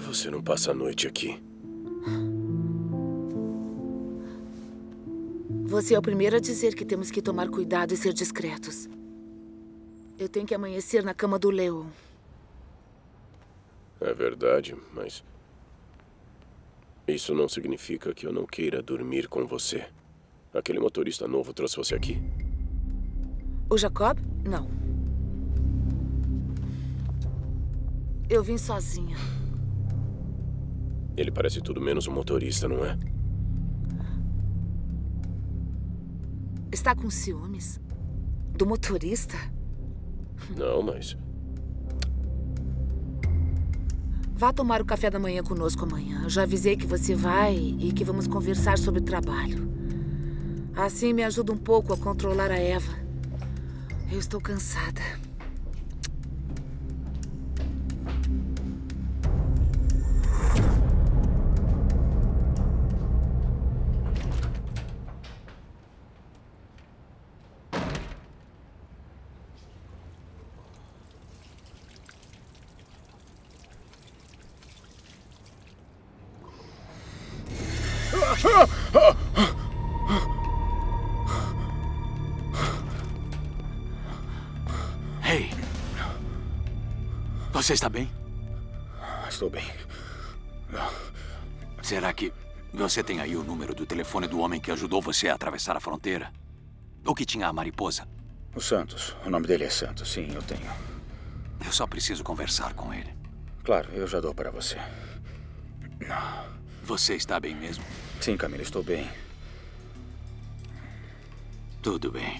você não passa a noite aqui? Você é o primeiro a dizer que temos que tomar cuidado e ser discretos. Eu tenho que amanhecer na cama do Leon. É verdade, mas... isso não significa que eu não queira dormir com você. Aquele motorista novo trouxe você aqui? O Jacob? Não. Eu vim sozinha. Ele parece tudo menos um motorista, não é? Está com ciúmes? Do motorista? Não, mas... Vá tomar o café da manhã conosco amanhã. Eu já avisei que você vai e que vamos conversar sobre o trabalho. Assim me ajuda um pouco a controlar a Eva. Eu estou cansada. Hey! Você está bem? Estou bem. Será que você tem aí o número do telefone do homem que ajudou você a atravessar a fronteira? Ou que tinha a mariposa? O Santos. O nome dele é Santos. Sim, eu tenho. Eu só preciso conversar com ele. Claro, eu já dou para você. Você está bem mesmo? Sim, Camila, estou bem. Tudo bem.